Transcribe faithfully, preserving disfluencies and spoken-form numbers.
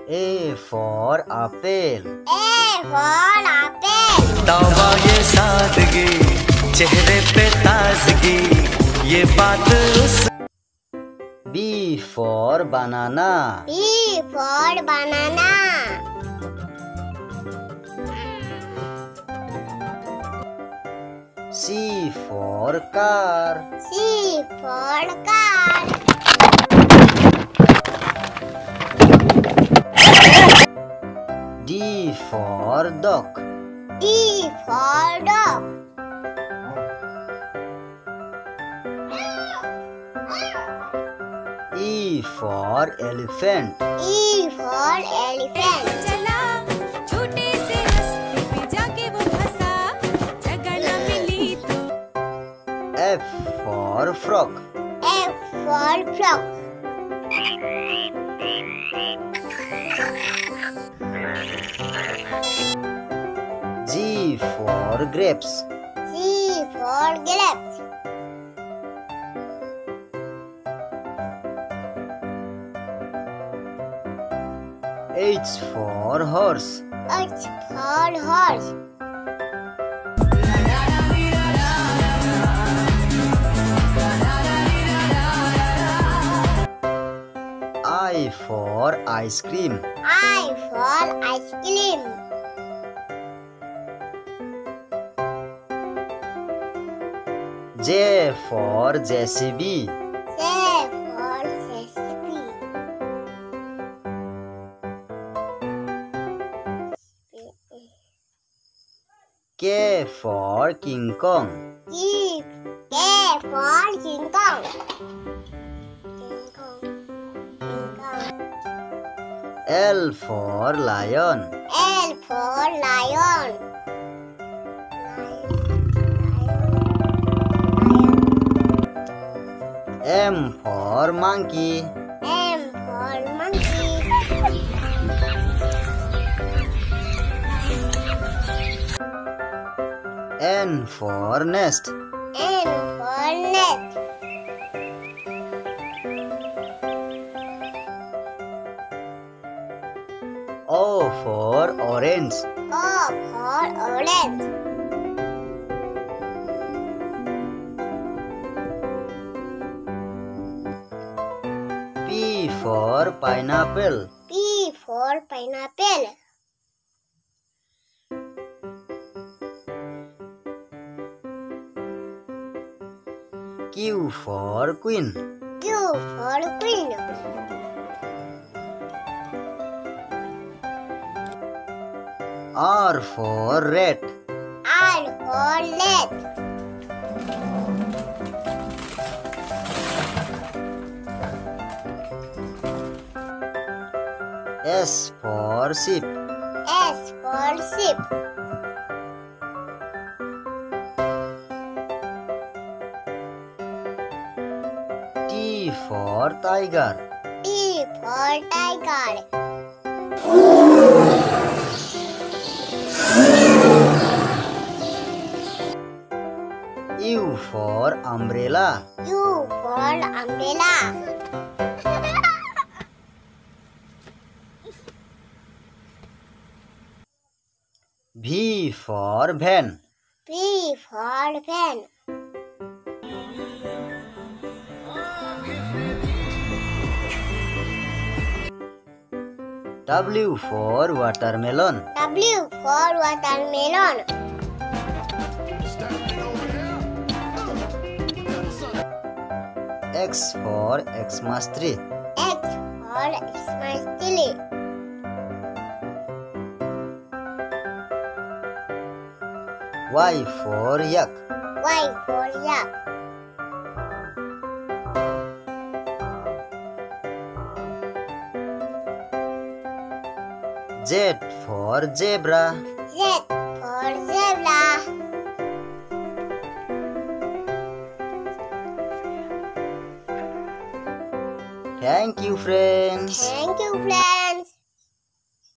A for apple. A for apple. तौबा ये सादगी, चेहरे पे ताजगी, ये बात उस। B for banana. B for banana. C for car. C for car. D for dog. D for dog. E for elephant. E for elephant. चला छोटे से रास्ते पे जाके वो फंसा, जगह न मिली तो। F for frog. F for frog. G for grapes. G for grapes. H for horse. H for horse. I for ice cream. I for ice cream. J for J C B. J for Jessie. K for King Kong. K. K for King Kong. King Kong. King Kong. L for lion. L for lion. M for monkey. M for monkey. N for nest. N for nest. O for orange. O for orange. P for pineapple. P for pineapple. Q for queen. Q for queen. R for rat. R for rat. S for sheep. S for sheep. T for tiger. T for tiger. U for umbrella. U for umbrella. V for van. V for van. W for watermelon. W for watermelon. X for Xmas tree. X for Xmas tree. Y for yak. Y for yak. Z for zebra. Z for zebra. Thank you, friends. Thank you, friends.